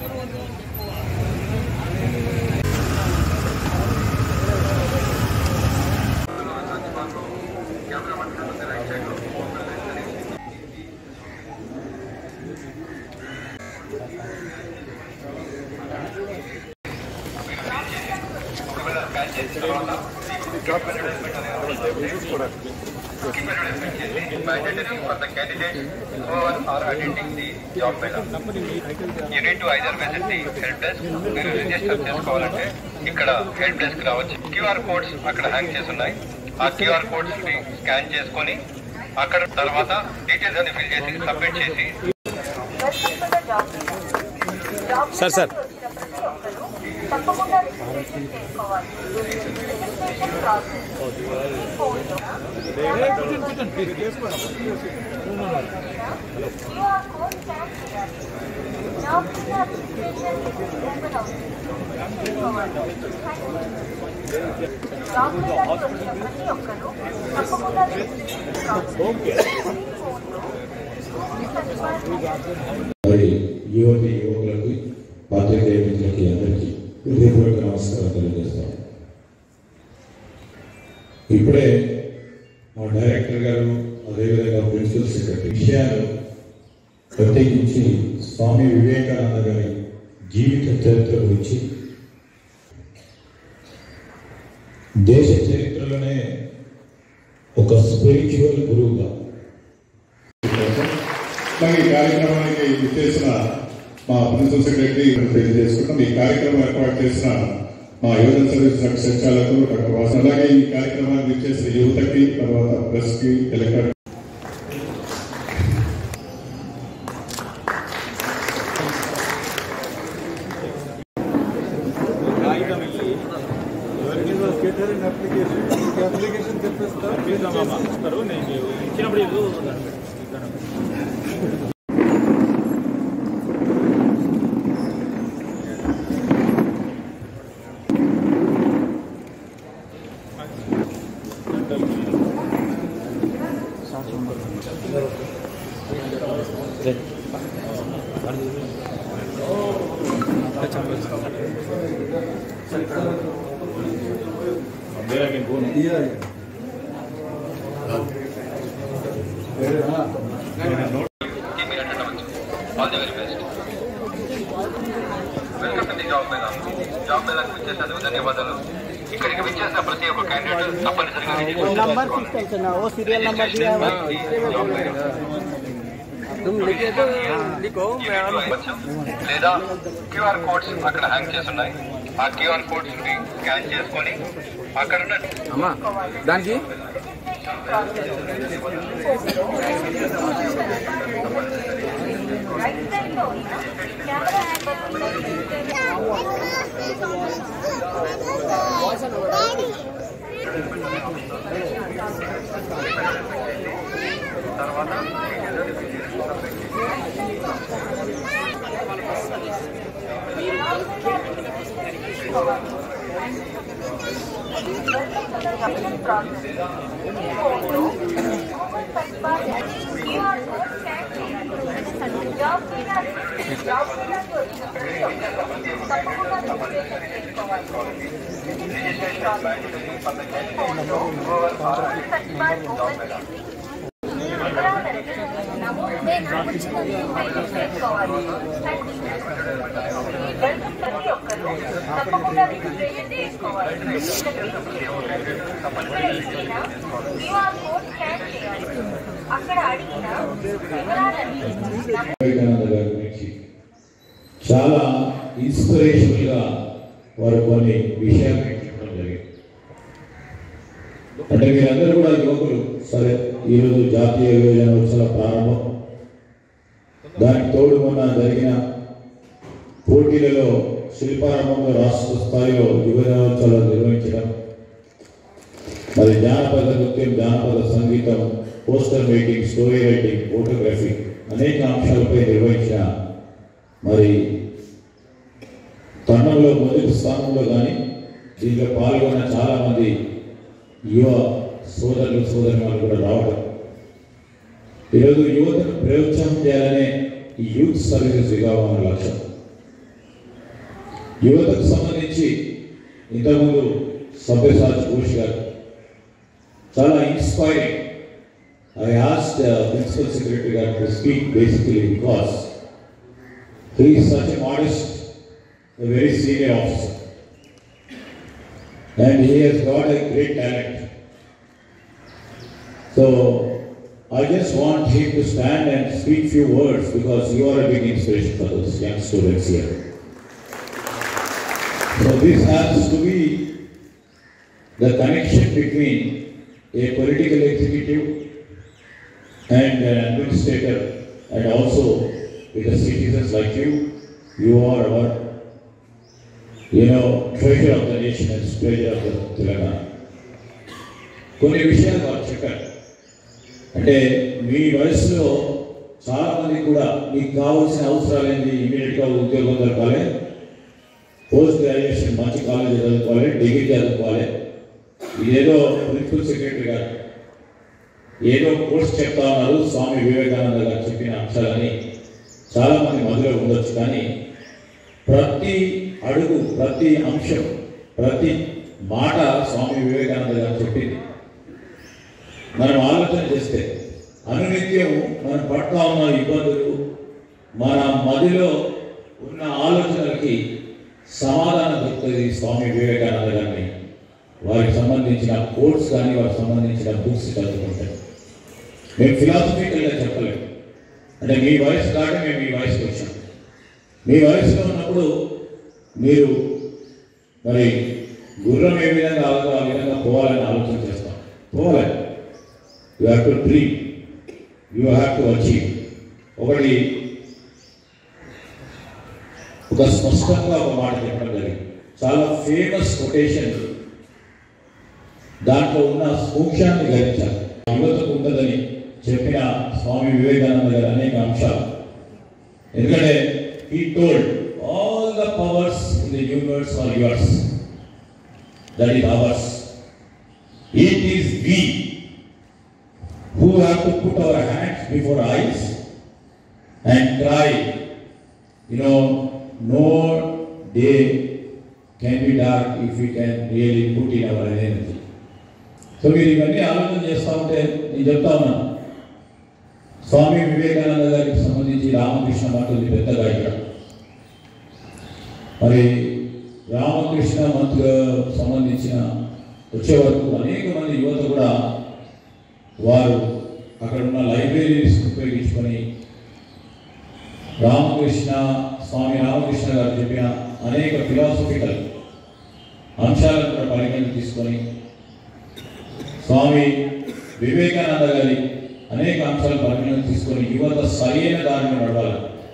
Mandatory for the candidates who are attending the job fair. You need to either visit the help desk. మీరు register చేసుకోవాలంటే ఇక్కడ help desk రావచ్చు. QR codes అక్కడ hang చేసి ఉన్నాయి. ఆ క్యూఆర్ కోడ్స్ ని స్కాన్ చేసుకొని అక్కడ తర్వాత డీటెయిల్స్ అన్ని ఫిల్ చేసి సబ్మిట్ చేసి సార్ తప్పకుండా రిజిస్ట్రేషన్ చేసుకోవాలి. Registration process QR code scan చేయాలి. జాబ్ రిజిస్ట్రేషన్ ఓపెన్ అవుతుంది. జాబ్ వచ్చిన ప్రతి ఒక్కరు తప్పకుండా రిజిస్ట్రేషన్ యువకులకు పాత్రికేయ మిత్రులకి అందరికీ హృదయపూర్వక నమస్కారం తెలియజేస్తాం. ఇప్పుడే మా డైరెక్టర్ గారు అదేవిధంగా ప్రిన్సిపల్ సెక్రటరీ విషయాలు ప్రత్యేకించి స్వామి వివేకానంద గారి జీవిత చరిత్ర గురించి దేశ చరిత్రలోనే ఒక స్పిరిచువల్ గురువుగా ఈ కార్యక్రమానికి చేసిన మా ప్రిన్సిపల్ సెక్రటరీ తెలియజేసుకుంటాం. ఈ కార్యక్రమం ఏర్పాటు చేసిన మా యువజన సర్వీస్ సంచాలకు డాక్టర్ వాసన్, అలాగే ఈ కార్యక్రమాన్ని చేసిన యువతకి, తర్వాత ప్రెస్ కి, ఎలక్ట్రానిక్ అప్లికేషన్ తెప్పిస్తారు నేను ఇచ్చినప్పుడు all the very best. Welcome to the job mela. Job మేళాకు విచ్చేసినందుకు ధన్యవాదాలు. ఇక్కడికి విచ్చేసిన ప్రతి ఒక్క క్యాండిడేట్ తప్పనిసరిగా లేదా క్యూఆర్ కోడ్స్ అక్కడ హ్యాంగ్ చేసి ఉన్నాయి. ఆ క్యూఆర్ కోడ్స్ ని స్కాన్ చేసుకొని అక్కడ దానికి తర్వాత తప్పకుండా రిజిస్ట్రేషన్ చేసుకోవాలి. క్యూఆర్ కోడ్ స్కాన్ చేయాలి. అక్కడ అడిగిన వివరాలన్నీ వివేకానంద గారి గురించి చాలా ఇన్స్పిరేషనల్ గా వారు కొన్ని విషయాలు చెప్పడం జరిగింది. అంటే మీరందరూ కూడా యువకులు, సరే ఈరోజు జాతీయ యువజనోత్సవ ప్రారంభం, దానికి తోడు మొన్న జరిగిన పోటీలలో శిల్పారంభంలో రాష్ట్ర స్థాయిలో యువజనోత్సవాలు నిర్వహించడం, మరి జానపద నృత్యం, జానపద సంగీతం, poster making, story writing, photography అనేక అంశాలపై నిర్వహించిన మరి తరుణంలో మొదటి స్థానంలో కానీ దీంట్లో పాల్గొన్న చాలామంది యువ సోదరులు సోదరులు కూడా రావడం, ఈరోజు యువతను ప్రోత్సాహం చేయాలనే ఈ యూత్ సర్వీసెస్ విభాగం లక్ష్యం. యువతకు సంబంధించి ఇంతకుముందు సభ్యసాచి ఘోష్ గారు చాలా inspiring. I asked Principal Secretary Garu to speak basically because he is such a modest, a very senior officer, and he has got a great talent. So I just want him to stand and speak few words because you are a big inspiration for those young students here. So this has to be the connection between a political executive and an administrator, and also with the citizens like you. You are our, treasure of the nation and treasure of the Telangana. కొన్ని విషయాలు వారు చెప్పారు. అంటే మీ వయసులో చాలా మంది కూడా మీకు కావాల్సిన అవసరాలు ఏంటి? ఇమీడియట్గా ఉద్యోగం దొరకాలి, పోస్ట్ గ్రాడ్యుయేషన్ మంచి కాలేజీ చదువుకోవాలి, డిగ్రీ చదువుకోవాలి. ఇదేదో ప్రిన్సిపల్ సెక్రటరీ గారు ఏదో కోర్స్ చెప్తా ఉన్నారు, స్వామి వివేకానంద గారు చెప్పిన అంశాలని చాలా మంది మధ్యలో ఉండొచ్చు. కానీ ప్రతి అడుగు, ప్రతి అంశం, ప్రతి మాట స్వామి వివేకానంద గారు చెప్పింది మనం ఆలోచన చేస్తే అనునిత్యం మనం పడుతూ ఉన్న ఇబ్బందులు, మన మదిలో ఉన్న ఆలోచనలకి సమాధానం దొరుకుతుంది స్వామి వివేకానంద గారిని వారికి సంబంధించిన కోర్స్ కానీ వారికి సంబంధించిన బుక్స్ చదువుకుంటారు. మేము ఫిలాసఫికల్గా చెప్పలేము. అంటే మీ వయసు దాకా మేము ఈ వయసుకు వచ్చాం. మీ వయసులో ఉన్నప్పుడు మీరు మరి గుర్రం ఏ విధంగా ఆగుతో ఆ విధంగా పోవాలని ఆలోచన చేస్తాం. పోవాలి. You have to dream, you have to achieve. ఒకటి ఒక స్పష్టంగా ఒక మాట చెప్పడం జరిగింది, చాలా ఫేమస్ కొటేషన్. దాంట్లో ఉన్న సూక్ష్మాన్ని గ్రహించాలి. యువతకు ఉంటుందని చెప్పిన స్వామి వివేకానంద గారు అనేక అంశాలు. ఎందుకంటే he told all the powers in the universe are yours, that is ours. It is we who have to put our hands before eyes and cry, no day can be dark if we can really put in our energy. So మీరు ఇవన్నీ ఆలోచన చేస్తూ ఉంటే నేను చెప్తా ఉన్నాను, స్వామి వివేకానంద గారికి సంబంధించి రామకృష్ణ మఠం పెద్దగా ఇక్కడ మరి రామకృష్ణ మఠకు సంబంధించిన వచ్చే వరకు అనేక మంది యువత కూడా వారు అక్కడ ఉన్న లైబ్రరీస్ ఉపయోగించుకొని స్వామి రామకృష్ణ గారు చెప్పిన అనేక ఫిలాసఫికల్ అంశాలను కూడా పరిగణన తీసుకొని స్వామి వివేకానంద గారి అనేక అంశాలు పరిగణన తీసుకొని యువత సరైన దారిని నడవాలి.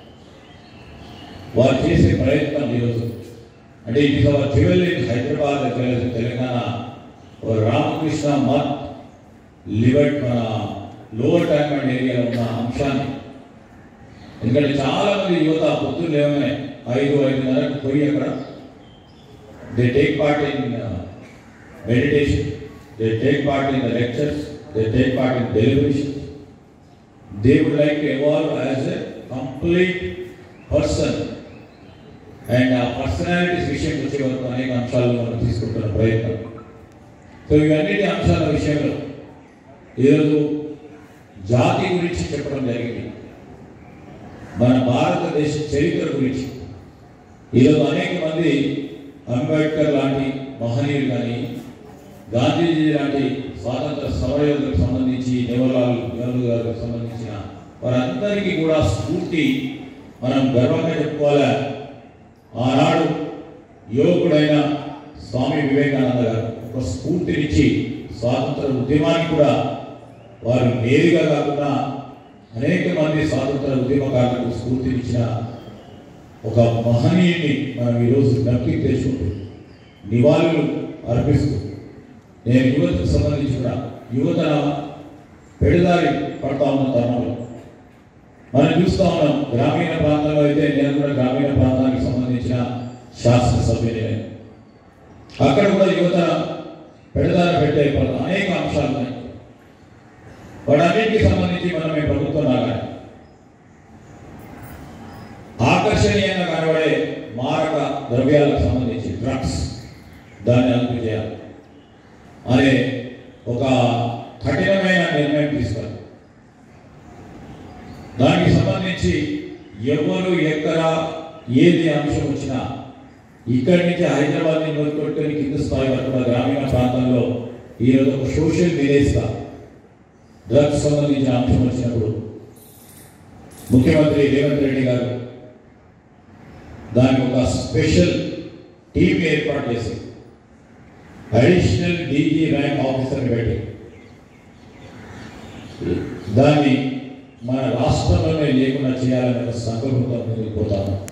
వారు చేసే ప్రయత్నం ఈరోజు అంటే it is our jewel in Hyderabad Telangana. Ramakrishna Math లిబర్ట్ మన లోవర్ ట్యాంక్మెంట్ ఏరియాలో ఉన్న అంశాన్ని, ఎందుకంటే చాలా మంది యువత పొద్దున్న లేవనే 5-5:30 పోయి అక్కడ they take part in meditation, they take part in the lectures, they take part in deliberations. They would like to evolve as a complete person, and ఆ పర్సనాలిటీస్ విషయం వచ్చే వరకు అనేక అంశాలను మనం తీసుకుంటున్న ప్రయత్నం. సో ఇవన్నిటి అంశాల విషయంలో ఈరోజు జాతి గురించి చెప్పడం జరిగింది, మన భారతదేశ చరిత్ర గురించి. ఈరోజు అనేక మంది అంబేద్కర్ లాంటి మహనీయులు కానీ, గాంధీజీ లాంటి స్వాతంత్ర సమరయోధులకు సంబంధించి, జవహర్లాల్ నెహ్రూ గారికి సంబంధించిన వారందరికీ కూడా స్ఫూర్తి మనం గర్వంగా చెప్పుకోవాలా. ఆనాడు యువకుడైన స్వామి వివేకానంద గారు ఒక స్ఫూర్తినిచ్చి స్వాతంత్ర ఉద్యమానికి కూడా వారు నేరుగా కాకుండా అనేక మంది స్వాతంత్ర ఉద్యమకారులకు స్ఫూర్తినిచ్చిన ఒక మహనీయుని మనం ఈరోజు జ్ఞప్తికి తెచ్చుకుంటూ నివాళులు అర్పిస్తూ, నేను యువతకు సంబంధించి కూడా యువత పెడదారి పడతా ఉన్న తరుణంలో మనం చూస్తూ ఉన్నాం. గ్రామీణ ప్రాంతంలో అయితే నేను కూడా గ్రామీణ ప్రాంతానికి సంబంధించిన శాసనసభ్యుని, అక్కడ కూడా యువత పెడదారి పెట్టే అనేక అంశాలు ఉన్నాయి. వాటన్నిటికి సంబంధించి మనం ఈ ప్రభుత్వం ఆకర్షణీయంగా కనబడే మారక ద్రవ్యాలకు సంబంధించి డ్రగ్స్ దాన్ని అదుపు చేయాలి అనే ఒక కఠినమైన నిర్ణయం తీసుకున్నారు. దానికి సంబంధించి ఎవరు ఎక్కడ ఏది అంశం వచ్చినా ఇక్కడి నుంచి హైదరాబాద్ని మొదలుపెట్టుకొని కింద స్థాయి వరకు గ్రామీణ ప్రాంతంలో ఈరోజు ఒక సోషల్ విలేజ్గా డ్రగ్స్ సంబంధించిన అంశం వచ్చినప్పుడు ముఖ్యమంత్రి రేవంత్ రెడ్డి గారు దానికి ఒక స్పెషల్ టీం ఏర్పాటు చేసి అడిషనల్ డీజీ ర్యాంక్ ఆఫీసర్ని పెట్టి దాన్ని మన రాష్ట్రంలోనే లేకుండా చేయాలనే సంకల్పంతో ముందుకు పోతాము.